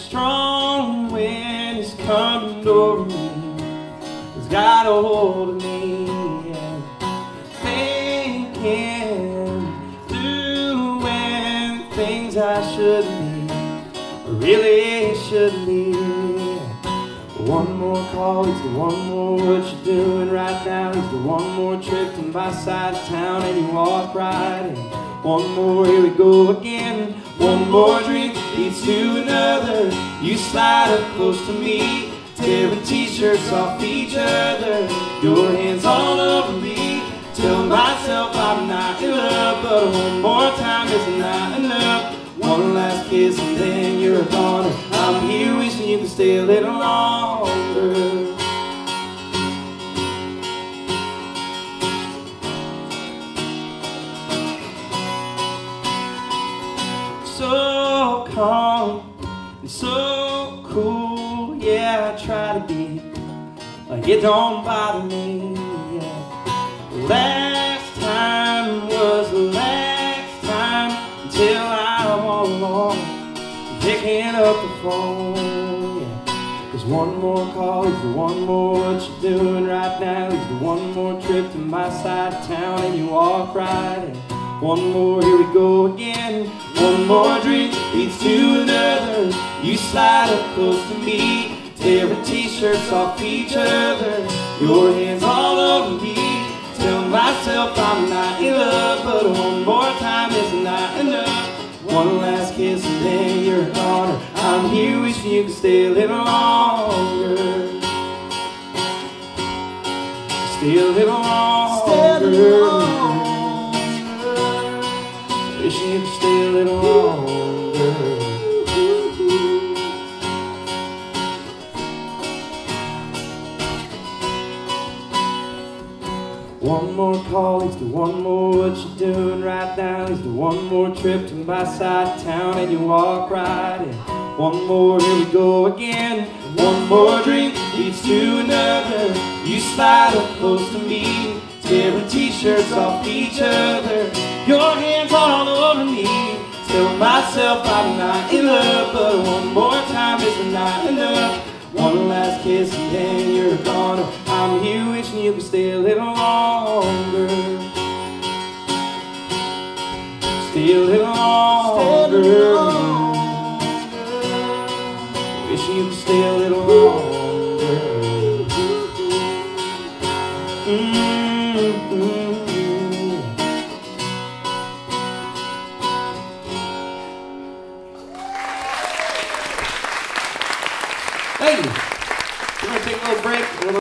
strong wind is coming over me. It's got a hold of me, and thinking, doing things I shouldn't be, or really shouldn't be. One more call, he's the one more what you're doing right now. He's the one more trip to my side of town, and you walk right in. One more, here we go again. One more drink leads to another. You slide up close to me, tearing t-shirts off each other. Your hands all over me. Tell myself I'm not in love, but one more time is not enough. One last kiss and then you're gone. I'm here wishing you could stay a little longer. So calm and so cool, yeah, I try to be, it don't bother me, yeah. Last time was the last time, until I'm all alone, picking up the phone, yeah. Cause one more call is the one more what you're doing right now. Is the one more trip to my side of town, and you walk right in. One more, here we go again. One more drink leads to another. You slide up close to me, tearing t-shirts off each other. Your hands all over me. Tell myself I'm not in love, but one more time is not enough. One last kiss and then you're gone. I'm here wishing you could stay a little longer. Stay a little longer. Stay a little longer. Wishing you could stay a little longer. One more call, he's the one more what you're doing right now. He's the one more trip to my side of town, and you walk right in. One more, here we go again. One more drink leads to another. You slide up close to me, tearing t-shirts off each other. Your hands all over me. Tell myself I'm not in love, but one more time is not enough. One last kiss and then you're gone. I'm here wishing you could stay a little longer. Stay a little longer. Wishing you could stay a little longer. Thank you. We're going to take a little break.